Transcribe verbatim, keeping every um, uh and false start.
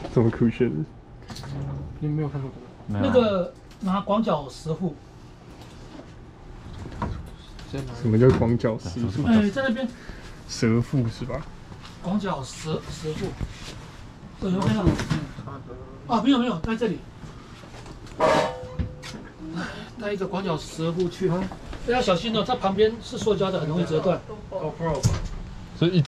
这么酷炫的？ 你没有看过这个？ 那个拿广角石斛。 什么叫广角石斛？ 哎，在那边。 蛇腹是吧？ 广角石石斛。有没有看到？啊，没有没有，在这里。带一个广角石斛去，要小心哦，它旁边是塑胶的，很容易折断。 所以一